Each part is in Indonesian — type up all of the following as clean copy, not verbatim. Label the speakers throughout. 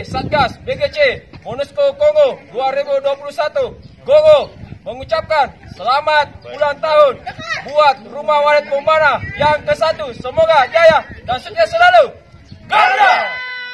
Speaker 1: Satgas BGC Monusco Kongo 2021 Gogo mengucapkan selamat ulang tahun buat Rumah Walet Bombana yang ke-1. Semoga jaya dan sukses selalu. Garuda!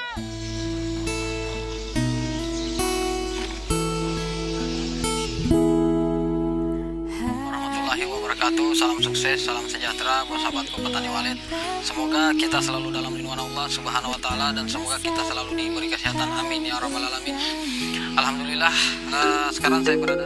Speaker 2: Warahmatullahi wabarakatuh. Salam sukses, salam sejahtera buat sahabatku petani walet. Semoga kita selalu dalam lindungan Allah Subhanahu wa taala dan semoga kita selalu diberi kesehatan. Amin ya rabbal alamin. Alhamdulillah, sekarang saya berada.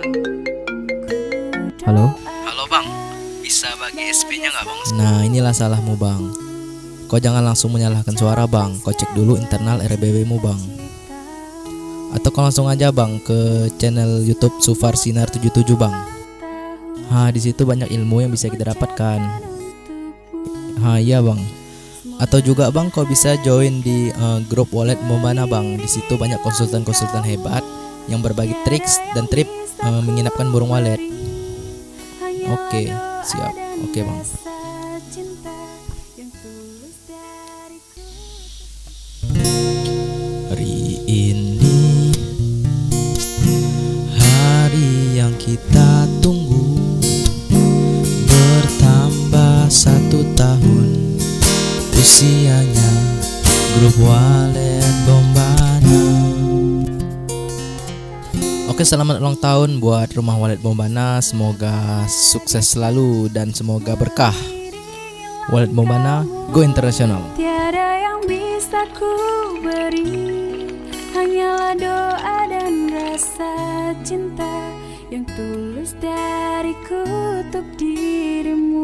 Speaker 3: Halo?
Speaker 4: Halo bang, bisa bagi SP-nya nggak bang?
Speaker 3: Nah inilah salahmu bang. Kau jangan langsung menyalahkan suara bang. Kau cek dulu internal RBB-mu bang. Atau kau langsung aja bang ke channel YouTube Sufar Sinar 77 bang. Di situ banyak ilmu yang bisa kita dapatkan. Iya bang. Atau juga bang kau bisa join di grup Walet Bombana bang. Di situ banyak konsultan-konsultan hebat yang berbagi triks dan trip menginapkan burung walet. Oke, siap. Oke bang. Hari ini hari yang kita tunggu, bertambah 1 tahun usianya grup Walet Bombana. Oke, selamat ulang tahun buat Rumah Walet Bombana. Semoga sukses selalu dan semoga berkah. Walet Bombana, go internasional.
Speaker 5: Tiada yang bisa ku beri, hanyalah doa dan rasa cinta yang tulus dariku untuk dirimu.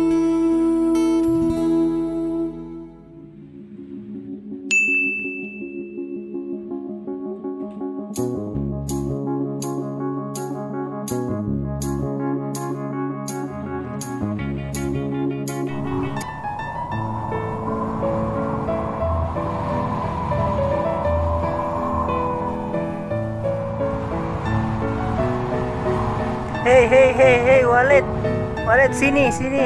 Speaker 6: Hei, Walet, sini.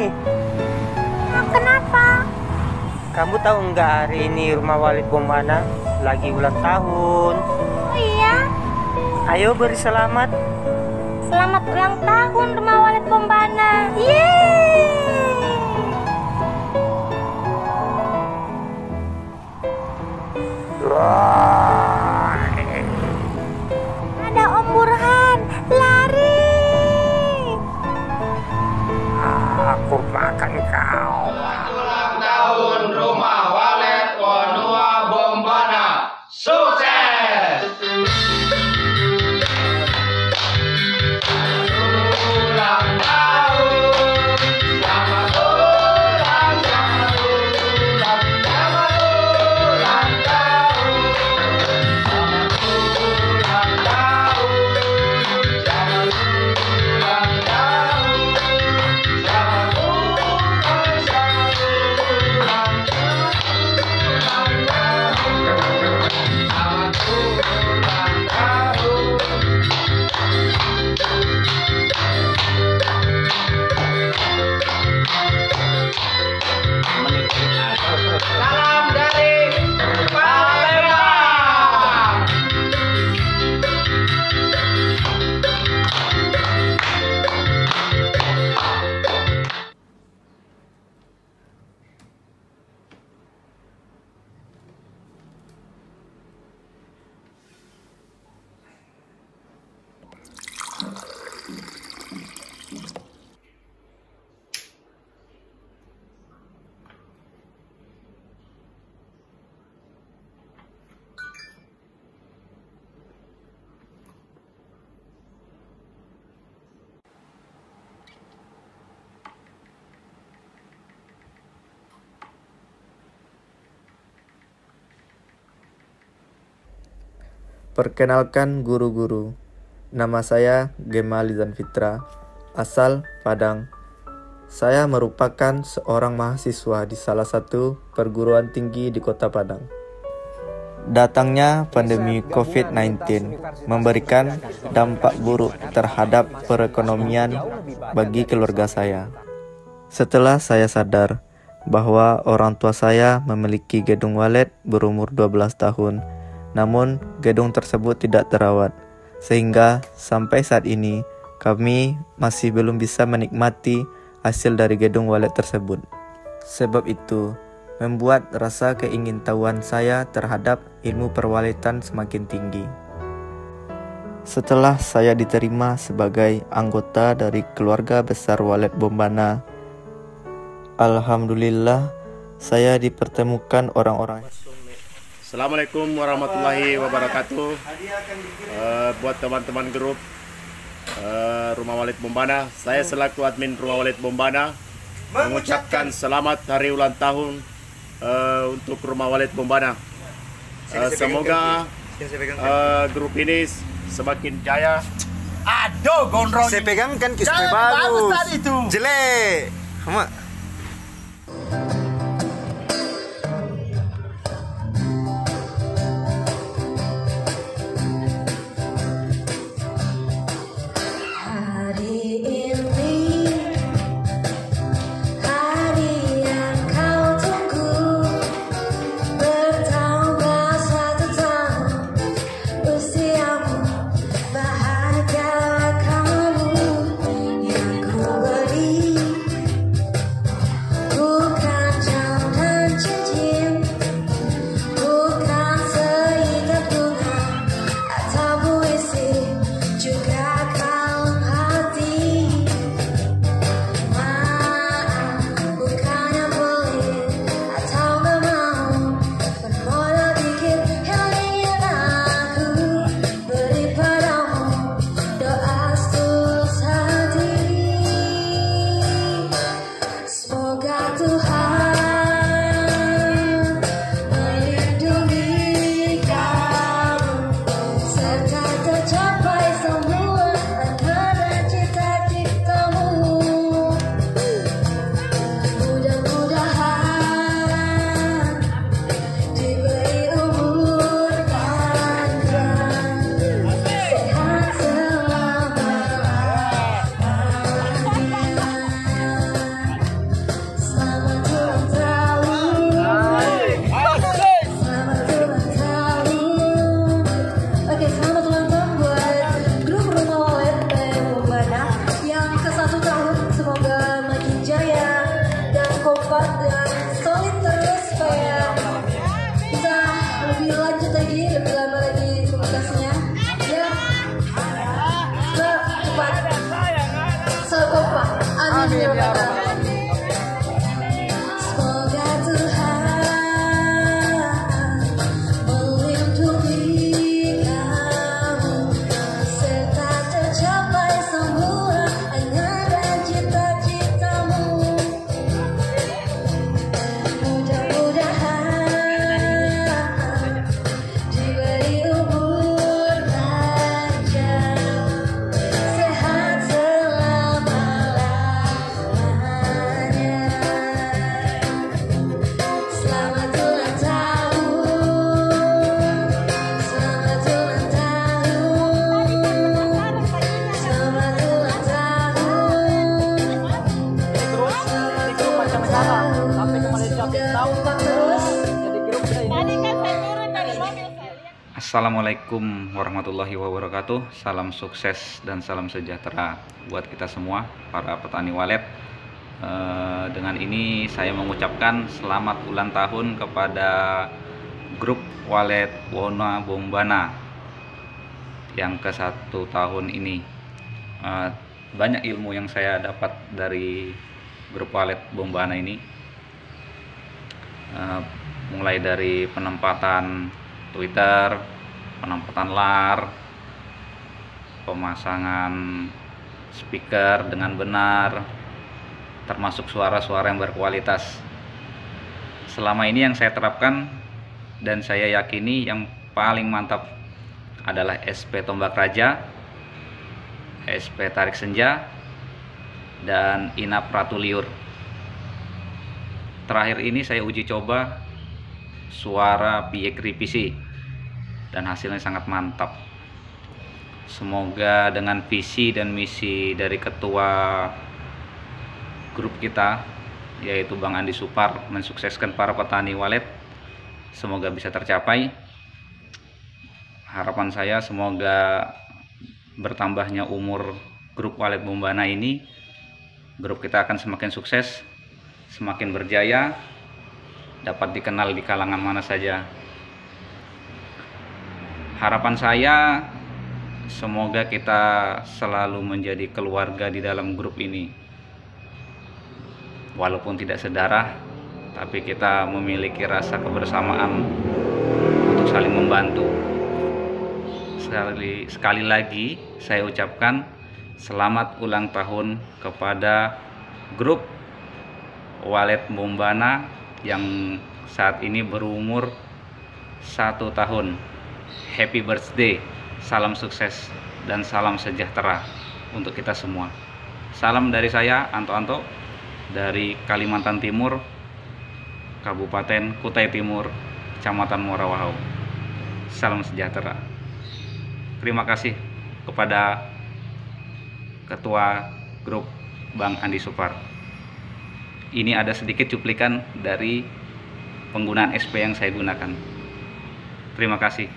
Speaker 5: Kenapa?
Speaker 6: Kamu tahu nggak hari ini Rumah Walet Bombana lagi ulang tahun?
Speaker 5: Oh iya?
Speaker 6: Ayo beri selamat.
Speaker 5: Selamat ulang tahun Rumah Walet Bombana. Yeay! Ada Om Burhan, lari!
Speaker 6: Aku makan kau.
Speaker 1: Ulang tahun Rumah Walet Bonua Bombana. Sukses! Ulang tahun, selamat ulang tahun, selamat ulang tahun, selamat ulang tahun, selamat ulang tahun, selamat salam dari Palembang.
Speaker 7: Perkenalkan guru-guru, nama saya Gemali Zanfitra, asal Padang. Saya merupakan seorang mahasiswa di salah satu perguruan tinggi di kota Padang. Datangnya pandemi COVID-19 memberikan dampak buruk terhadap perekonomian bagi keluarga saya. Setelah saya sadar bahwa orang tua saya memiliki gedung walet berumur 12 tahun, namun gedung tersebut tidak terawat, sehingga sampai saat ini kami masih belum bisa menikmati hasil dari gedung walet tersebut. Sebab itu, membuat rasa keingintahuan saya terhadap ilmu perwaletan semakin tinggi. Setelah saya diterima sebagai anggota dari keluarga besar Walet Bombana, alhamdulillah saya dipertemukan orang-orang.
Speaker 8: Assalamualaikum warahmatullahi wabarakatuh. Buat teman-teman grup Rumah Walet Bombana, saya selaku admin Rumah Walet Bombana mengucapkan selamat hari ulang tahun untuk Rumah Walet Bombana. Semoga grup ini semakin jaya.
Speaker 9: Aduh, gondrong.
Speaker 10: Saya pegang kan supaya bagus.
Speaker 9: Tadi itu.
Speaker 10: Jelek. Mak.
Speaker 11: Assalamualaikum warahmatullahi wabarakatuh. Salam sukses dan salam sejahtera buat kita semua para petani walet. Dengan ini saya mengucapkan selamat ulang tahun kepada grup Walet Wona Bombana yang ke-1 tahun ini. Banyak ilmu yang saya dapat dari grup Walet Bombana ini, mulai dari penempatan Twitter, penempatan LAR, pemasangan speaker dengan benar, termasuk suara-suara yang berkualitas. Selama ini yang saya terapkan dan saya yakini yang paling mantap adalah SP Tombak Raja, SP Tarik Senja, dan Inap Ratu Liur. Terakhir ini saya uji coba suara Piek Ripisi dan hasilnya sangat mantap. Semoga dengan visi dan misi dari ketua grup kita, yaitu Bang Andi Supar, mensukseskan para petani walet, semoga bisa tercapai. Harapan saya semoga bertambahnya umur grup Walet Bombana ini, grup kita akan semakin sukses, semakin berjaya, dapat dikenal di kalangan mana saja. Harapan saya semoga kita selalu menjadi keluarga di dalam grup ini. Walaupun tidak sedarah, tapi kita memiliki rasa kebersamaan untuk saling membantu. Sekali lagi saya ucapkan selamat ulang tahun kepada grup Walet Bombana yang saat ini berumur 1 tahun. Happy birthday, salam sukses dan salam sejahtera untuk kita semua. Salam dari saya, Anto dari Kalimantan Timur, Kabupaten Kutai Timur, Kecamatan Muara Wahau. Salam sejahtera. Terima kasih kepada Ketua Grup Bang Andi Supar. Ini ada sedikit cuplikan dari penggunaan SP yang saya gunakan. Terima kasih.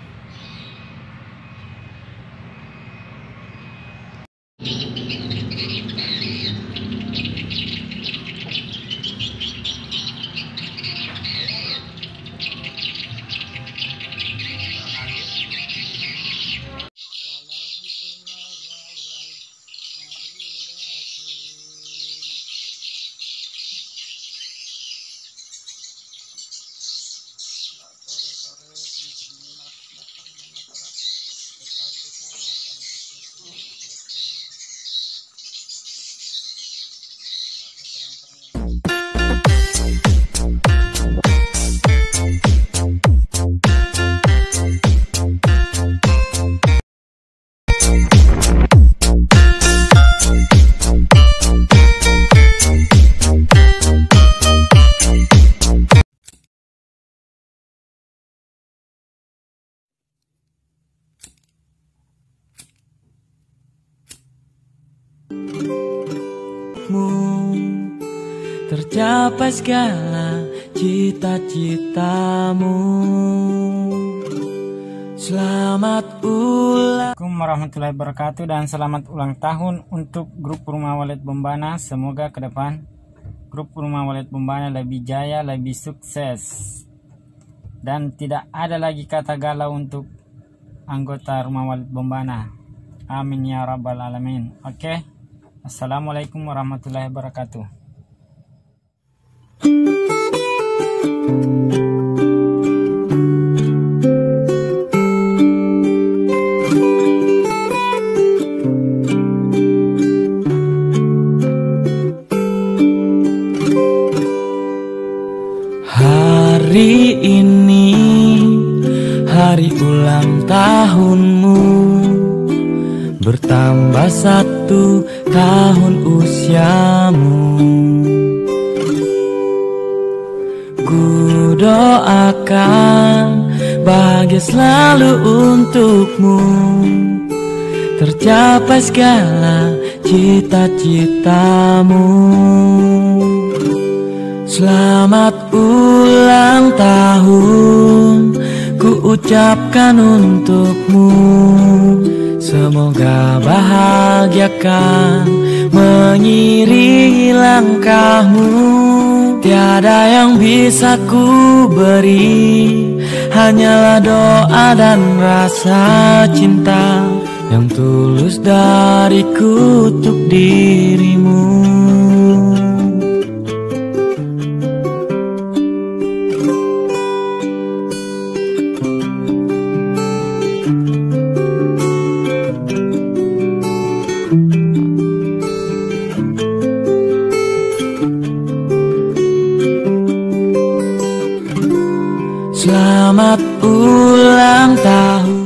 Speaker 12: Tercapai segala cita-citamu. Selamat ulang.
Speaker 13: Assalamualaikum warahmatullahi wabarakatuh dan selamat ulang tahun untuk grup Rumah Walet Bombana. Semoga ke depan grup Rumah Walet Bombana lebih jaya, lebih sukses, dan tidak ada lagi kata galau untuk anggota Rumah Walet Bombana. Amin ya rabbal alamin. Oke. Assalamualaikum warahmatullahi wabarakatuh.
Speaker 12: Hari ini hari ulang tahunmu, bertambah 1 tahun usiamu. Ku doakan bahagia selalu untukmu, tercapai segala cita-citamu. Selamat ulang tahun ku ucapkan untukmu. Semoga bahagiakan mengiringi langkahmu. Tiada yang bisa ku beri, hanyalah doa dan rasa cinta yang tulus dariku untuk dirimu. Selamat ulang tahun.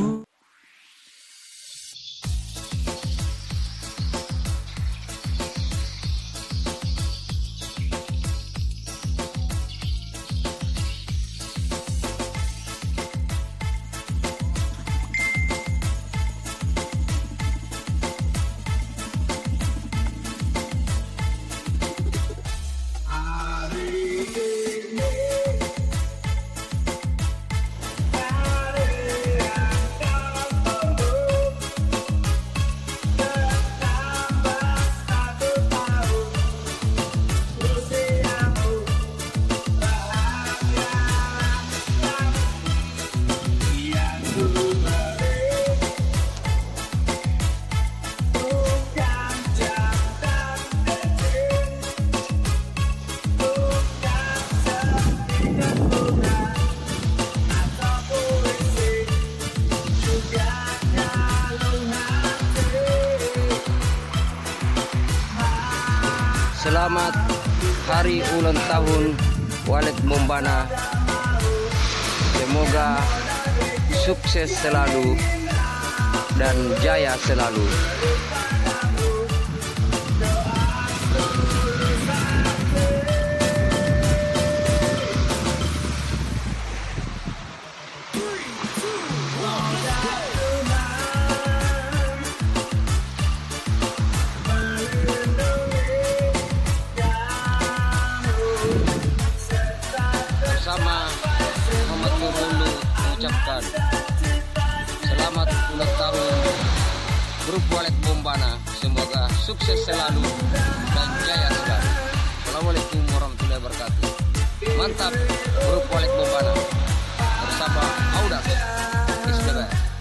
Speaker 14: Selamat hari ulang tahun Walid Bombana. Semoga sukses selalu dan jaya selalu. Bersama Muhammad Nurulu mengucapkan selamat ulang tahun grup Walid Bombana. Semoga sukses selalu dan jaya selalu. Assalamualaikum warahmatullahi wabarakatuh. Mantap grup Walid Bombana bersama Audas SBB.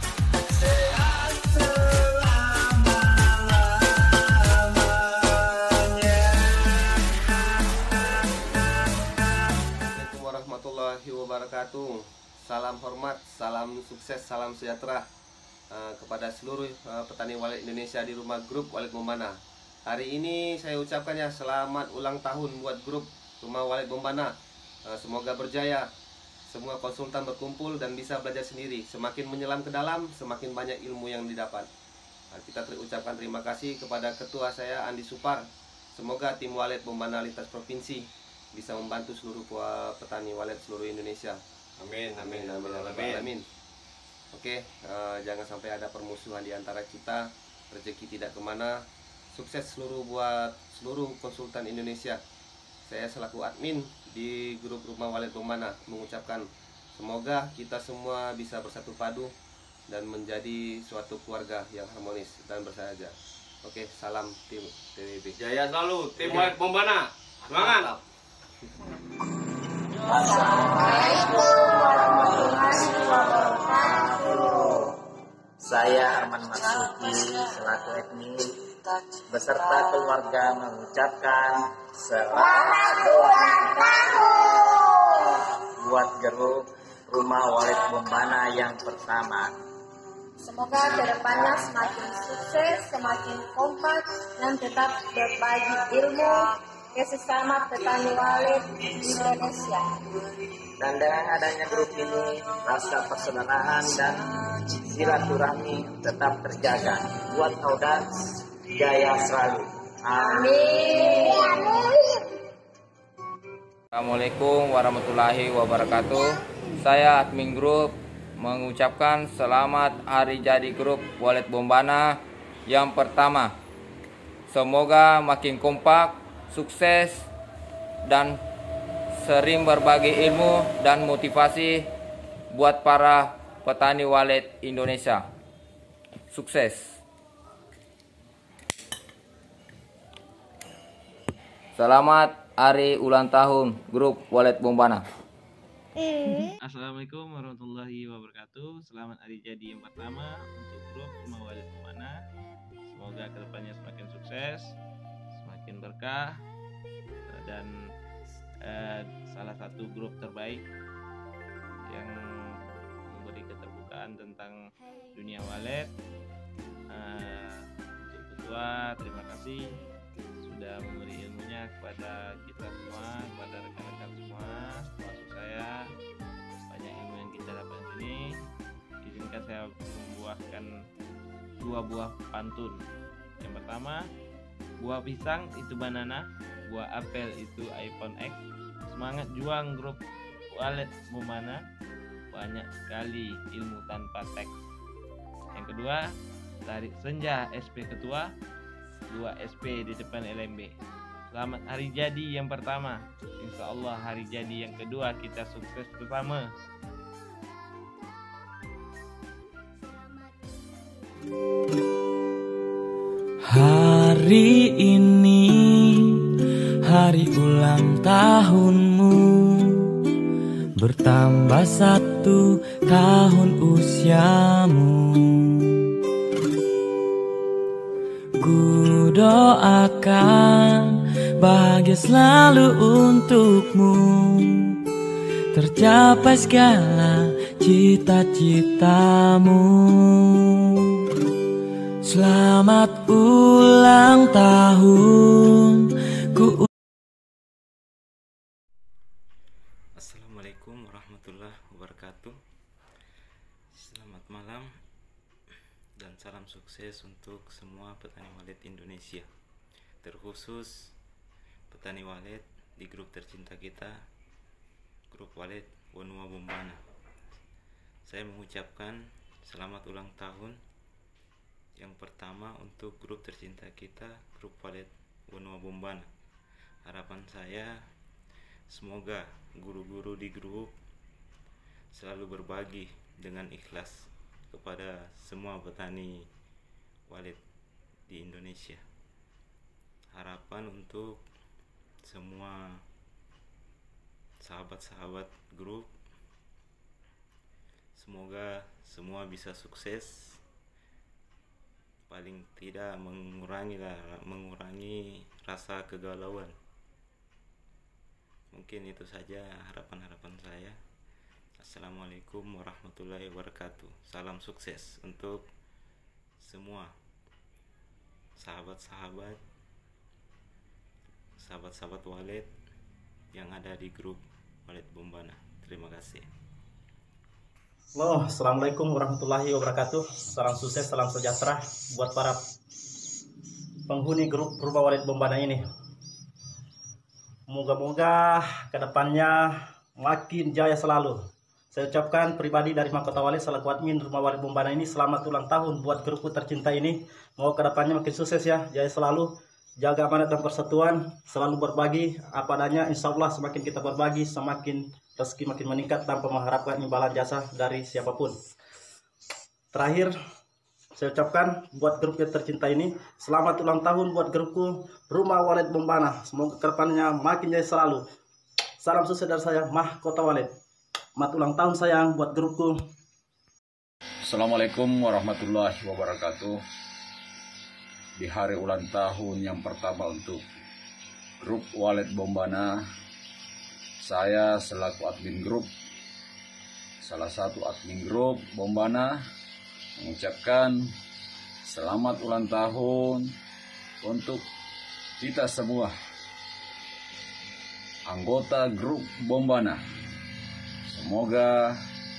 Speaker 15: Warahmatullahi wabarakatuh. Salam hormat, salam sukses, salam sejahtera kepada seluruh petani Walid Indonesia di rumah grup Walid Bombana. Hari ini saya ucapkan ya selamat ulang tahun buat grup rumah Walid Bombana. Semoga berjaya, semua konsultan berkumpul dan bisa belajar sendiri. Semakin menyelam ke dalam, semakin banyak ilmu yang didapat. Kita ucapkan terima kasih kepada ketua saya Andi Supar. Semoga tim Walid Bombana lintas provinsi bisa membantu seluruh petani Walid seluruh Indonesia. Amin, amin, amin, amin, amin. Oke, jangan sampai ada permusuhan di antara kita. Rezeki tidak kemana. Sukses buat seluruh konsultan Indonesia. Saya selaku admin di grup rumah Walid Bombana mengucapkan semoga kita semua bisa bersatu padu dan menjadi suatu keluarga yang harmonis dan bersahaja. Oke, salam tim TWB.
Speaker 8: Jaya selalu tim Walid Bombana. Semangat.
Speaker 16: Assalamualaikum warahmatullahi wabarakatuh. Saya Arman Marsuki selaku admin beserta keluarga mengucapkan selamat ulang tahun buat grup rumah Walid Bombana yang pertama.
Speaker 17: Semoga kedepannya semakin sukses, semakin kompak, dan tetap berbagi ilmu ke sesama petani Walid Indonesia.
Speaker 16: Dan dengan adanya grup ini, rasa persaudaraan dan silaturahmi tetap terjaga. Buat Audas, jaya selalu. Amin.
Speaker 18: Assalamualaikum warahmatullahi wabarakatuh. Saya admin grup mengucapkan selamat hari jadi grup Walid Bombana yang pertama. Semoga makin kompak, sukses, dan sering berbagi ilmu dan motivasi buat para petani Walid Indonesia. Sukses. Selamat hari ulang tahun grup Walid Bombana.
Speaker 19: Assalamualaikum warahmatullahi wabarakatuh. Selamat hari jadi yang pertama untuk grup rumah Walid Bombana. Semoga kedepannya semakin sukses, semakin berkah, dan salah satu grup terbaik yang memberi keterbukaan tentang dunia Walid. Untuk ketua, terima kasih sudah memberi ilmunya kepada kita semua, kepada rekan-rekan semua, termasuk saya. Banyak ilmu yang kita dapat di sini. Izinkan saya membuahkan 2 buah pantun. Yang pertama, buah pisang itu banana, buah apel itu iPhone X. Semangat juang grup Walid Bombana, banyak sekali ilmu tanpa teks. Yang kedua, tarik senja SP ketua, 2 SP di depan LMB. Selamat hari jadi yang pertama. Insya Allah hari jadi yang kedua kita sukses bersama.
Speaker 12: Hari ini hari ulang tahunmu, bertambah 1 tahun usiamu. Ku doakan bahagia selalu untukmu, tercapai segala cita-citamu. Selamat ulang tahun, ku
Speaker 20: warahmatullahi wabarakatuh. Selamat malam dan salam sukses untuk semua petani walet Indonesia, terkhusus petani walet di grup tercinta kita, grup walet Wonua Bombana. Saya mengucapkan selamat ulang tahun yang pertama untuk grup tercinta kita, grup walet Wonua Bombana. Harapan saya semoga guru-guru di grup selalu berbagi dengan ikhlas kepada semua petani walet di Indonesia. Harapan untuk semua sahabat-sahabat grup, semoga semua bisa sukses, paling tidak mengurangi rasa kegalauan. Mungkin itu saja harapan-harapan saya. Assalamualaikum warahmatullahi wabarakatuh. Salam sukses untuk semua sahabat-sahabat walet yang ada di grup Walet Bombana. Terima kasih.
Speaker 21: Halo, assalamualaikum warahmatullahi wabarakatuh. Salam sukses, salam sejahtera buat para penghuni grup Rumah Walet Bombana ini. Moga-moga kedepannya makin jaya selalu. Saya ucapkan pribadi dari Mahkota Walet selaku admin Rumah Walet Bombana ini, selamat ulang tahun buat grupku tercinta ini. Moga kedepannya makin sukses ya, jaya selalu. Jaga amanat dan persatuan, selalu berbagi apa adanya. Insya Allah semakin kita berbagi, semakin rezeki makin meningkat tanpa mengharapkan imbalan jasa dari siapapun. Terakhir, saya ucapkan buat grup yang tercinta ini, selamat ulang tahun buat grupku Rumah Walet Bombana. Semoga kedepannya makin jaya selalu. Salam sukses dari saya, Mahkota Walet. Selamat ulang tahun sayang buat grupku.
Speaker 22: Assalamualaikum warahmatullahi wabarakatuh. Di hari ulang tahun yang pertama untuk grup Walet Bombana, saya selaku admin grup, salah satu admin grup Bombana, mengucapkan selamat ulang tahun untuk kita semua anggota grup Bombana. Semoga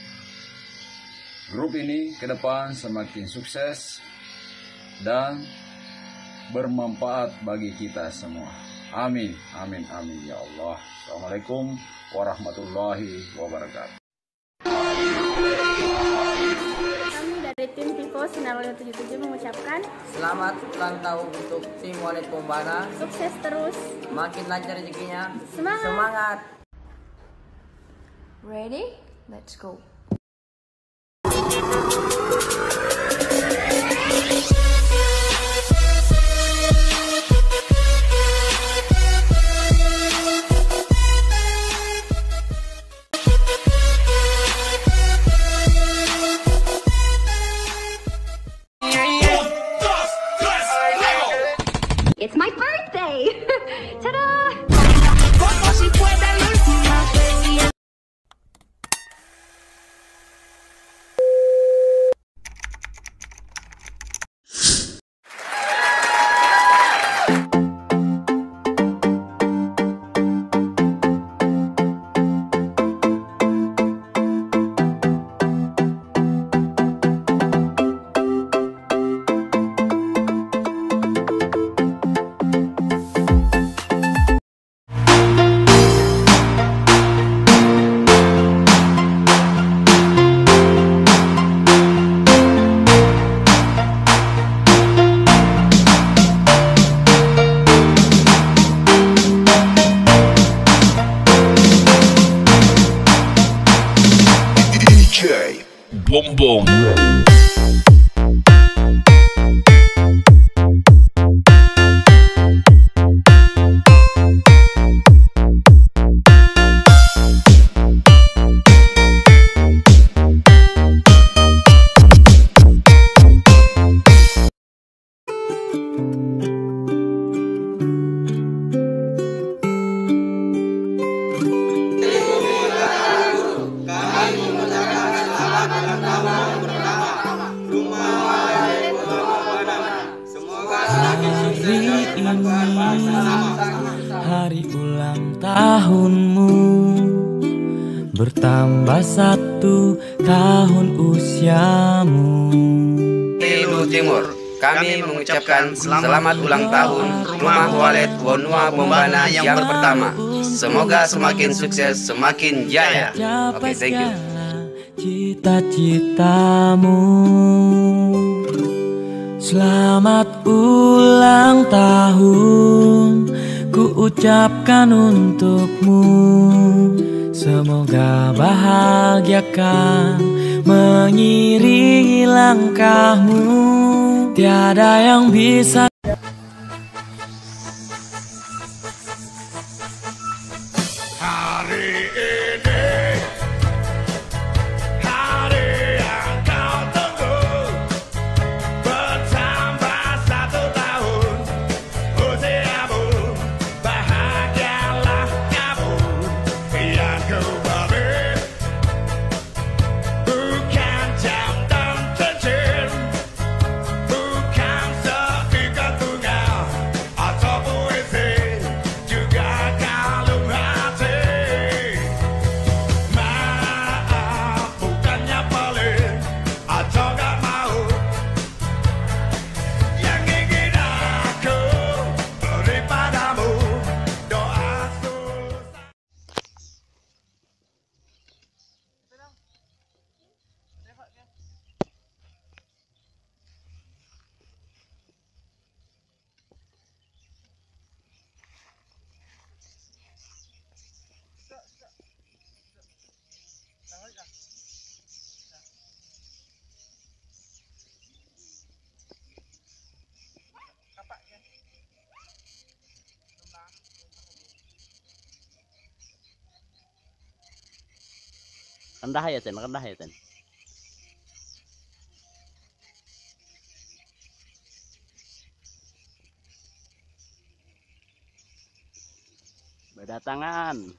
Speaker 22: grup ini ke depan semakin sukses dan bermanfaat bagi kita semua. Amin, amin, amin ya Allah. Assalamualaikum warahmatullahi wabarakatuh.
Speaker 23: Kami dari tim Vivo Sinar Walet 77 mengucapkan
Speaker 18: selamat ulang tahun untuk tim Walet Bombana.
Speaker 23: Sukses terus,
Speaker 18: makin lancar rezekinya.
Speaker 23: Semangat.
Speaker 18: Semangat.
Speaker 24: Ready? Let's go.
Speaker 5: It's my birthday! Ta-da!
Speaker 25: Boom boom.
Speaker 12: Hari ulang tahunmu, bertambah 1 tahun usiamu.
Speaker 2: Ilu Timur, kami mengucapkan selamat ulang tahun Rumah Walet Wonua Bombana yang pertama. Semoga semakin sukses, semakin jaya. Oke, thank you.
Speaker 12: Cita-citamu, selamat ulang tahun ku ucapkan untukmu. Semoga bahagiakan mengiringi langkahmu. Tiada yang bisa
Speaker 9: Hari ini, hari yang kau tunggu, bertambah 1 tahun usiamu. Bahagialah kamu yang ku beri, bukan jam dan cincin, bukan seikat bunga atau puisi, juga kalung hati. Maaf bukannya pelit atau gak mau, yang ingin aku beri padamu doa tulus.
Speaker 3: Rendah ya, Sen, rendah ya, Sen. Beda tangan.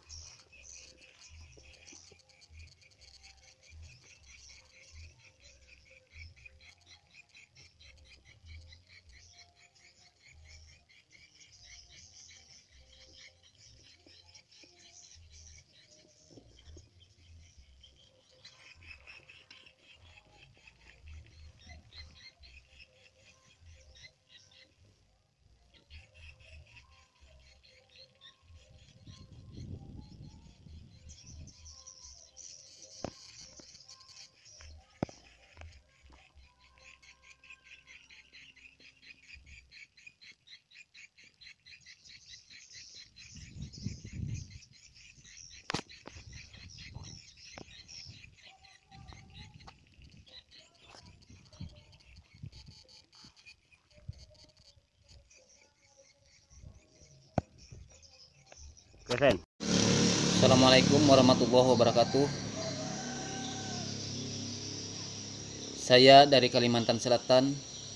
Speaker 3: Keren.
Speaker 18: Assalamualaikum warahmatullahi wabarakatuh. Saya dari Kalimantan Selatan,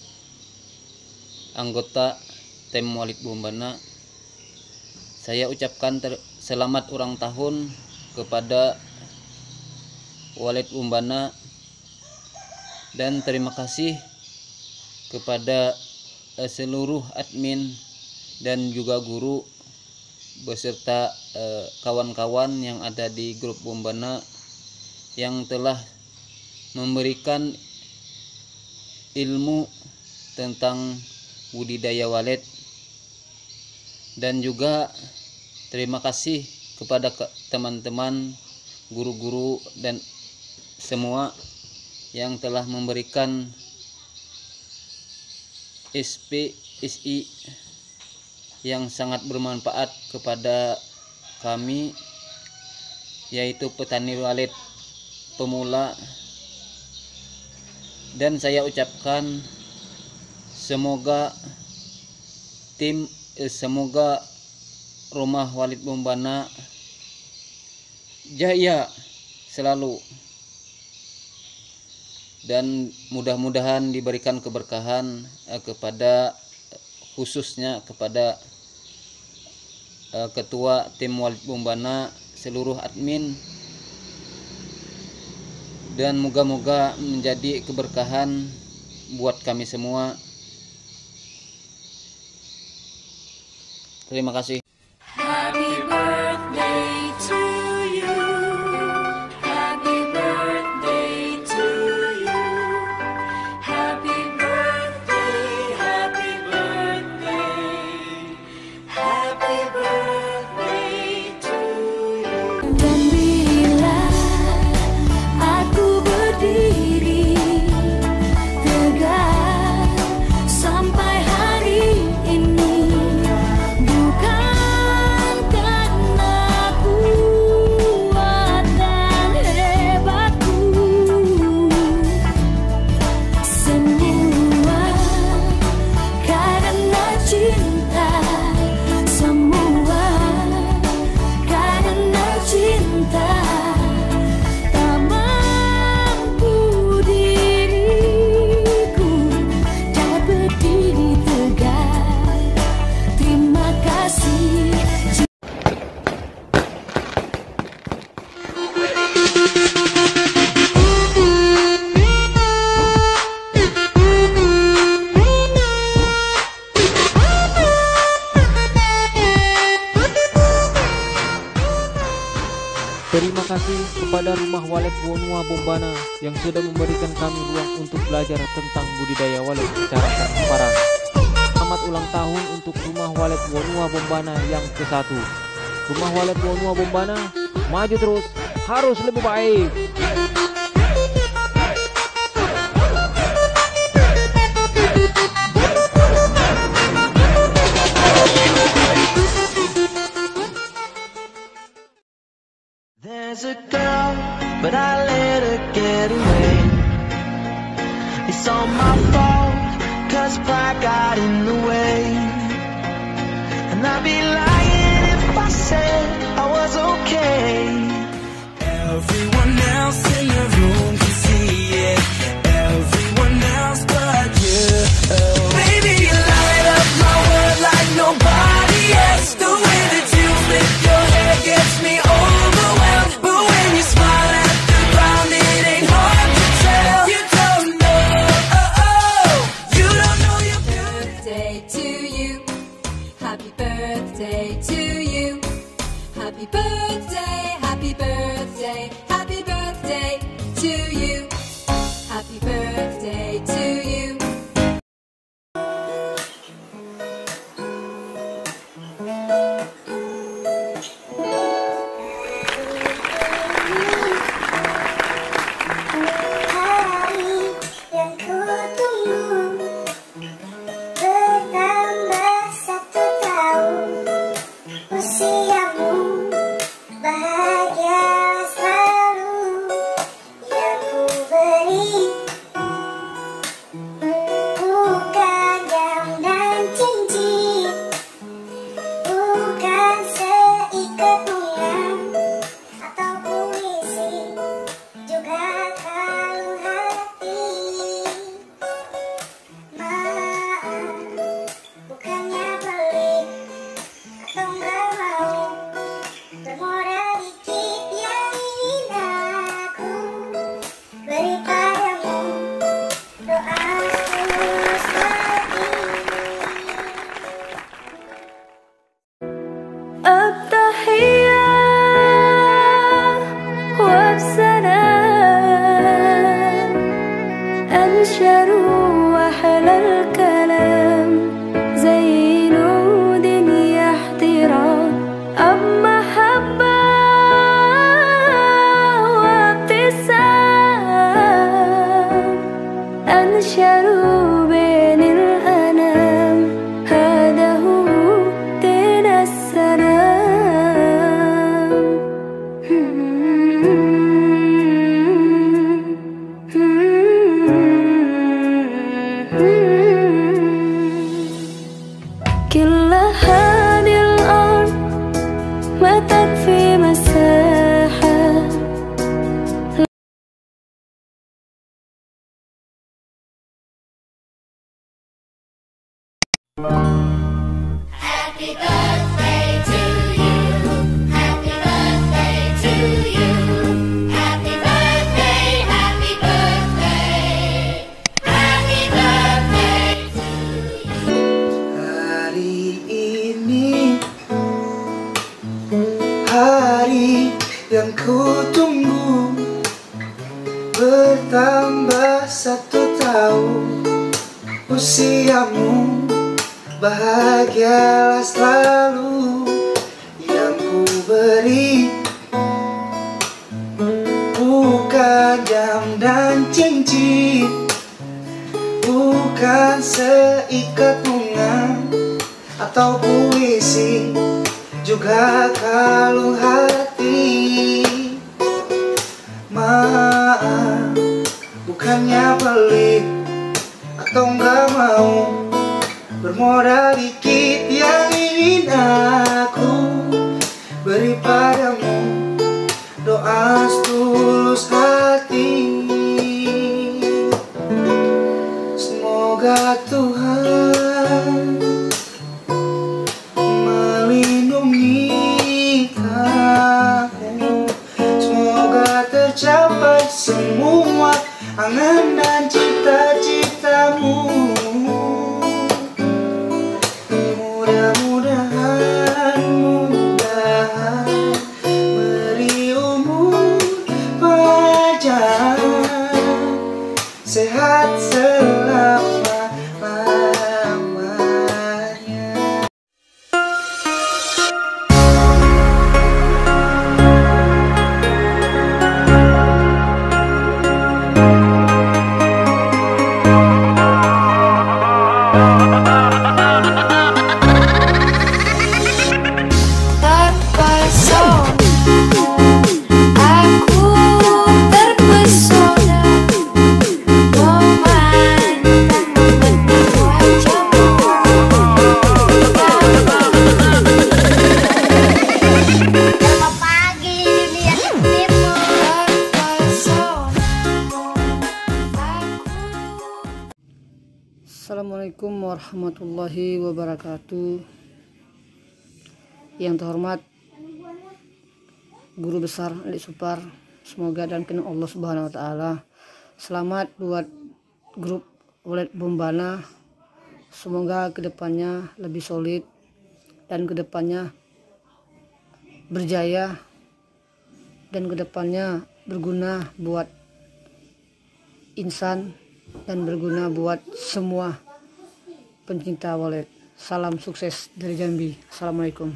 Speaker 18: anggota tim Walet Bombana. Saya ucapkan selamat ulang tahun kepada Walet Bombana dan terima kasih kepada seluruh admin dan juga guru beserta kawan-kawan yang ada di grup Bombana yang telah memberikan ilmu tentang budidaya walet, dan juga terima kasih kepada teman-teman guru-guru dan semua yang telah memberikan SI yang sangat bermanfaat kepada kami, yaitu petani walet pemula. Dan saya ucapkan semoga semoga Rumah Walet Bombana jaya selalu, dan mudah-mudahan diberikan keberkahan kepada khususnya kepada ketua tim Walet Bombana, seluruh admin, dan moga-moga menjadi keberkahan buat kami semua. Terima kasih.
Speaker 9: Happy birthday to you.
Speaker 1: Terima kasih kepada Rumah Walet Wonua Bombana yang sudah memberikan kami ruang untuk belajar tentang budidaya walet secara transparan. Selamat ulang tahun untuk Rumah Walet Wonua Bombana yang ke-1. Rumah Walet Wonua Bombana, maju terus, harus lebih baik.
Speaker 12: There's a girl, but I let her get away. It's all my fault, cause pride got in the way. And I'd be lying if I said I was okay. Everyone else in the room can see it. Everyone else but you. Baby, you light up my world like nobody else. The way that you flip your hair gets me overwhelmed. But when you smile at the ground, it ain't hard to tell. You don't know, you don't know your
Speaker 4: birthday to you. Happy birthday to you. Happy birthday, happy birthday, happy birthday to you. Happy birthday to you. Happy birthday to you. Happy birthday to you. Happy birthday, happy birthday. Happy birthday to you.
Speaker 12: Hari ini hari yang ku tunggu, bertambah 1 tahun usiamu. Bahagialah selalu yang ku beri, bukan jam dan cincin, bukan seikat bunga atau puisi, juga kalung hati. Maaf, bukannya pelit atau nggak mau, bermodal dikit yang ingin aku beri padamu, doa setulus hati. Semoga Tuhan melindungi kamu, semoga tercapai semua angan dan cita-citamu. Mudah-mudahan
Speaker 6: Assalamualaikum warahmatullahi wabarakatuh. Yang terhormat Guru Besar Adik Supar, semoga dan kena Allah Subhanahu Wa Taala. Selamat buat grup Walet Bombana, semoga kedepannya lebih solid dan kedepannya berjaya dan kedepannya berguna buat insan dan berguna buat semua pencinta walet. Salam sukses dari Jambi. Assalamualaikum.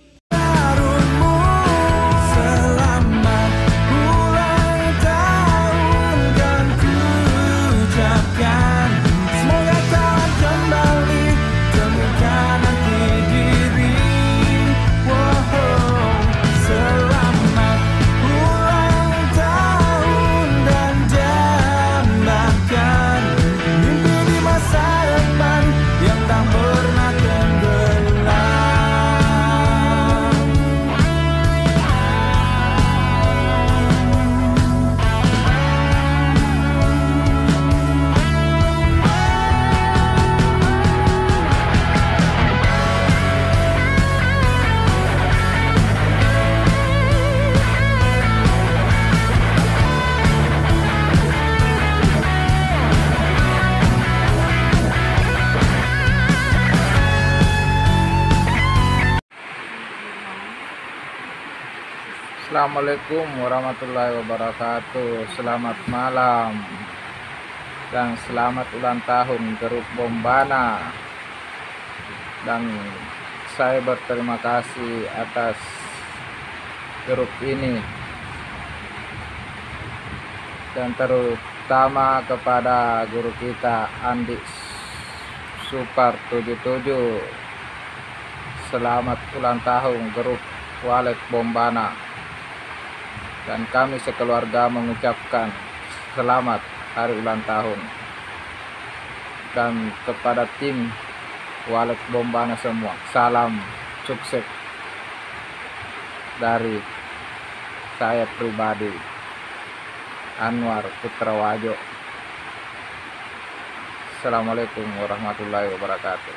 Speaker 7: Assalamualaikum warahmatullahi wabarakatuh. Selamat malam dan selamat ulang tahun grup Bombana. Dan saya berterima kasih atas grup ini dan terutama kepada guru kita Andi Supar 77. Selamat ulang tahun grup Walet Bombana. Dan kami sekeluarga mengucapkan selamat hari ulang tahun. Dan kepada tim Walet Bombana semua, salam sukses dari saya pribadi, Anwar Putrawajo. Assalamualaikum warahmatullahi wabarakatuh.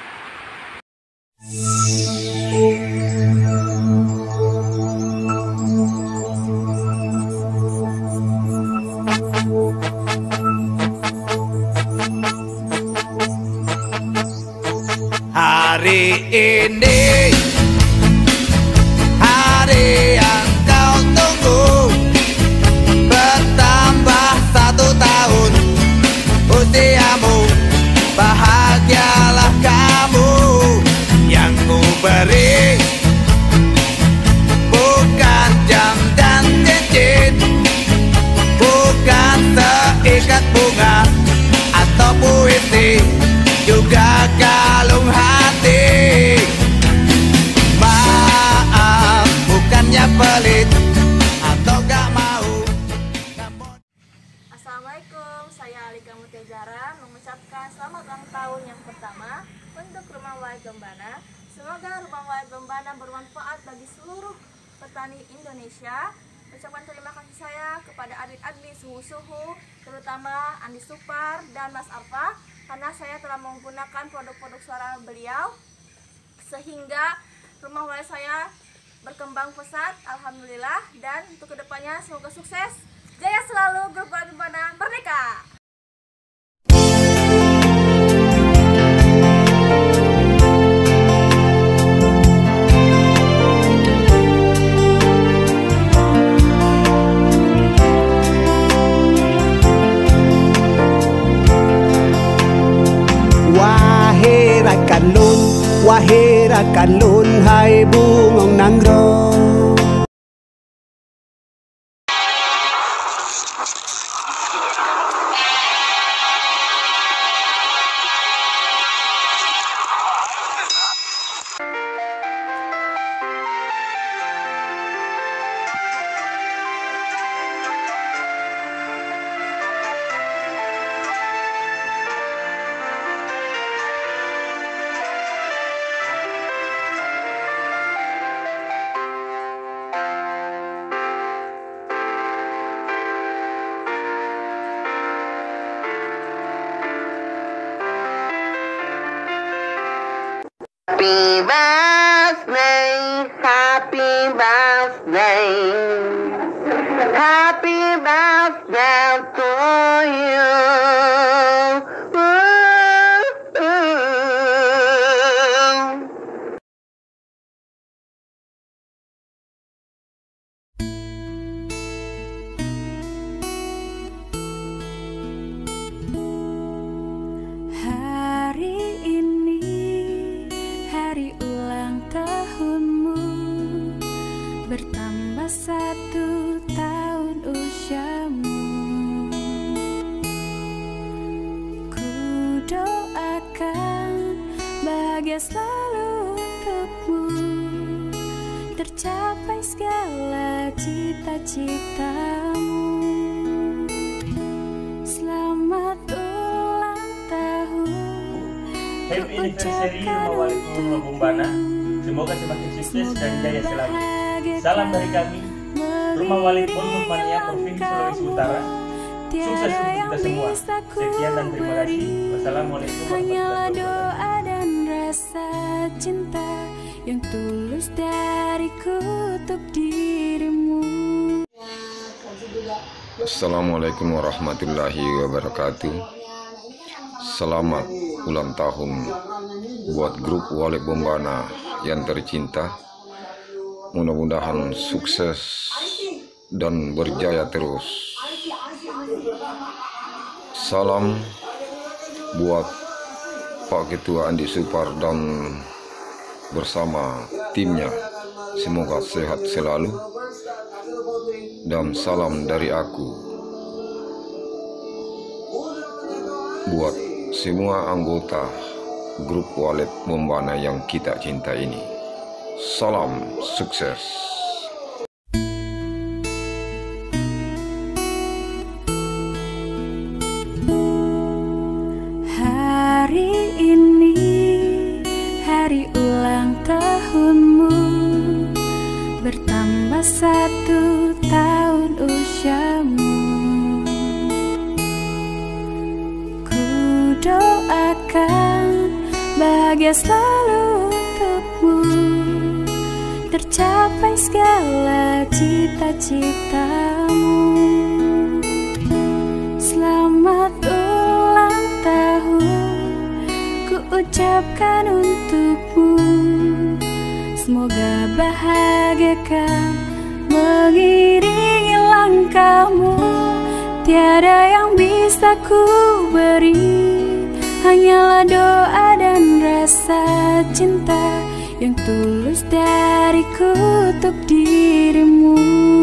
Speaker 12: Hari ini hari yang kau tunggu, bertambah 1 tahun usiamu, bahagialah kamu. Yang ku beri bukan jam dan cincin, bukan seikat bunga atau puisi, juga kalung hati. Maaf, bukannya pelit atau gak mau.
Speaker 23: Assalamualaikum, saya Alika Mutiara mengucapkan selamat ulang tahun yang pertama untuk Rumah Walet Bombana. Semoga Rumah Walet Bombana bermanfaat bagi seluruh petani Indonesia. Ucapkan terima kasih saya kepada adik-adik suhu-suhu, terutama Andi Supar dan Mas Arfa, karena saya telah menggunakan produk-produk suara beliau sehingga rumah walet saya berkembang pesat, alhamdulillah. Dan untuk kedepannya semoga sukses, jaya selalu, grup Walet Bombana merdeka.
Speaker 10: Wahai rakan lun, hai bungong nanggro.
Speaker 11: Happy birthday, happy birthday, happy birthday to you.
Speaker 13: Hari ini hari ulang tahunmu, bertambah 1 tahun usiamu. Ku doakan bahagia selalu untukmu, tercapai segala cita-citamu. Selamat ulang tahun.
Speaker 14: Happy anniversary Rumah Walid Wonua Bombana. Semoga semakin sukses dan jaya selalu. Salam dari kami, Rumah Walid Wonua Bombana, Provinsi Sulawesi Utara. Sukses untuk kita semua. Sekian dan terima kasih. Wassalamualaikum warahmatullahi
Speaker 13: doa dan rasa cinta yang tulus dariku untuk dirimu.
Speaker 24: Assalamualaikum warahmatullahi wabarakatuh. Selamat ulang tahun buat grup Walid Bombana yang tercinta. Mudah-mudahan sukses dan berjaya terus. Salam buat Pak Ketua Andi Supar dan bersama timnya. Semoga sehat selalu. Dan salam dari aku buat semua anggota grup Walid Bombana yang kita cinta ini. Salam sukses.
Speaker 13: Hari ini hari ulang tahunmu, bertambah 1 tahun usiamu. Ku doakan bahagia selalu untukmu, tercapai segala cita-citamu. Selamat ulang tahun ku ucapkan untukmu. Semoga bahagiakan mengiringi langkahmu. Tiada yang bisa ku beri, hanyalah doa dan rasa cinta yang tulus dariku untuk dirimu.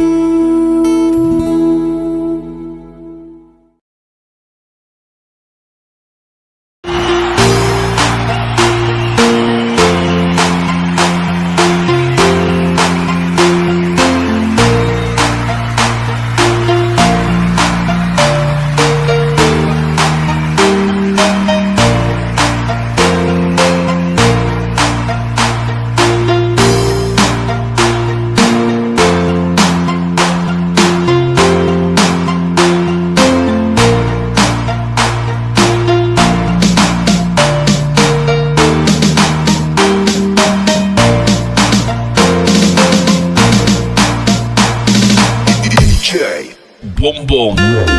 Speaker 9: Bom bom.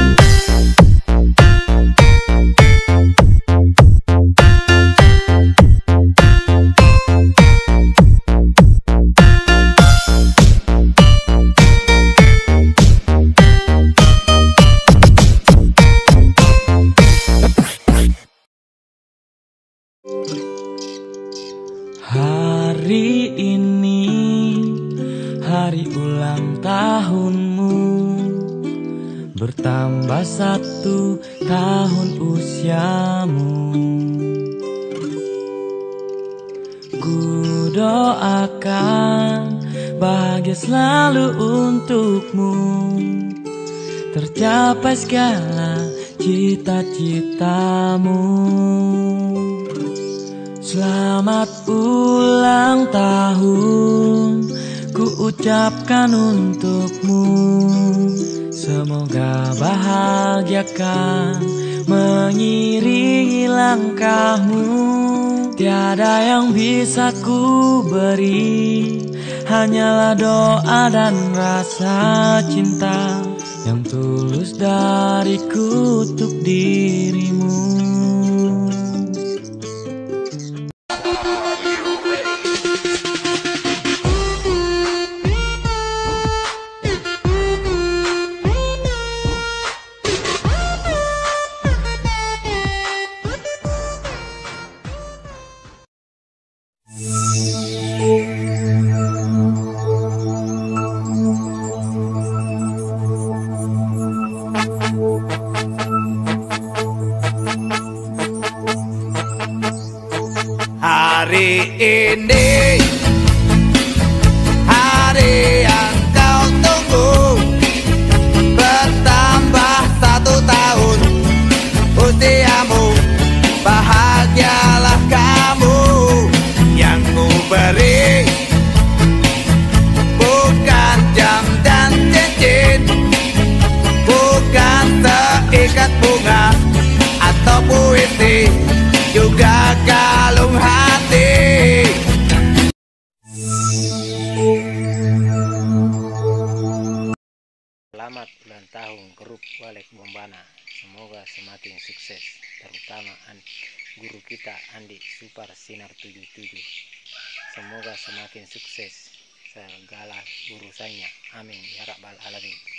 Speaker 12: Hari ini hari ulang tahunmu, bertambah 1 tahun usiamu. Ku doakan bahagia selalu untukmu, tercapai segala cita-citamu. Selamat ulang tahun ku ucapkan untukmu. Semoga bahagiakan mengiringi langkahmu. Tiada yang bisa ku beri, hanyalah doa dan rasa cinta yang tulus dariku untuk dirimu. Hari ini, hari yang kau tunggu, bertambah 1 tahun usiamu. Bahagialah kamu, yang ku beri bukan jam dan cincin, bukan seikat bunga atau puisi, juga kalung hati.
Speaker 8: Selamat ulang tahun grup Walet Bombana. Semoga semakin sukses, terutama guru kita Andi Supar Sinar 77. Semoga semakin sukses segala urusannya. Amin ya rabbal alamin.